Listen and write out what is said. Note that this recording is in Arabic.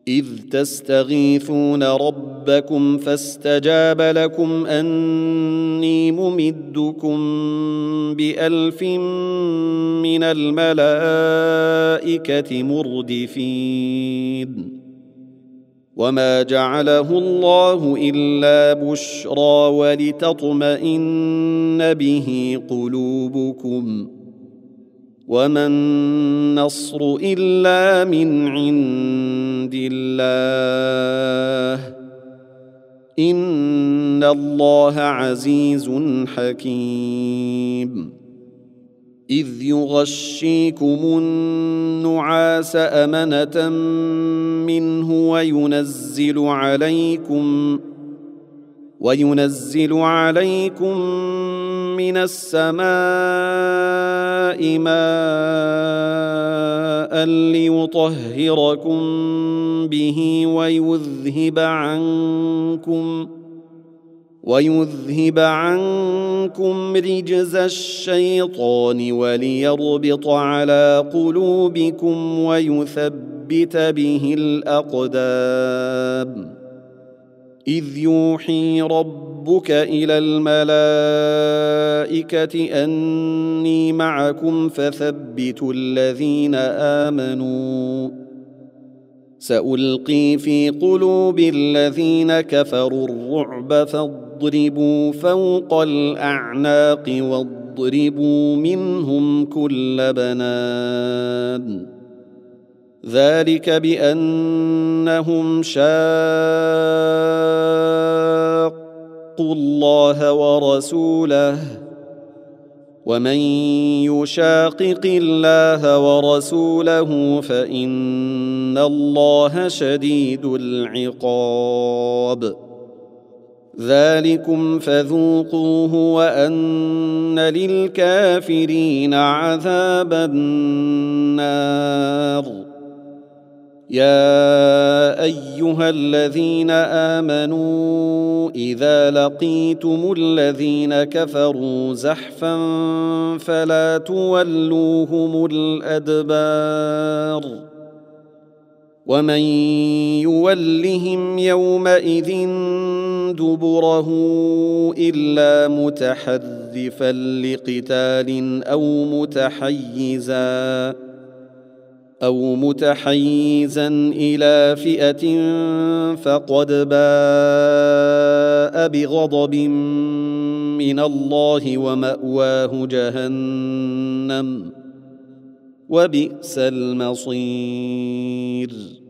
إذ تستغيثون ربكم فاستجاب لكم أني ممدكم ب1000 من الملائكة مردفين وما جعله الله إلا بشرى ولتطمئن به قلوبكم وما النصر إلا من عند الله إن الله عزيز حكيم إذ يغشيكم النعاس أمنة منه وينزل عليكم من السماء ماء ليطهركم به ويذهب عنكم رجز الشيطان وليربط على قلوبكم ويثبت به الأقدام إذ يوحي ربك إلى الملائكة أني معكم فثبتوا الذين آمنوا سألقي في قلوب الذين كفروا الرعب فاضربوا فوق الأعناق واضربوا منهم كل بنان ذلك بأنهم شاقوا الله ورسوله ومن يشاقق الله ورسوله فإن الله شديد العقاب ذلكم فذوقوه وأن للكافرين عذاب النار يا أيها الذين آمنوا إذا لقيتم الذين كفروا زحفا فلا تولوهم الأدبار ومن يولهم يومئذ دبره إلا متحرفا لقتال أو متحيزا إلى فئة فقد باء بغضب من الله ومأواه جهنم وبئس المصير.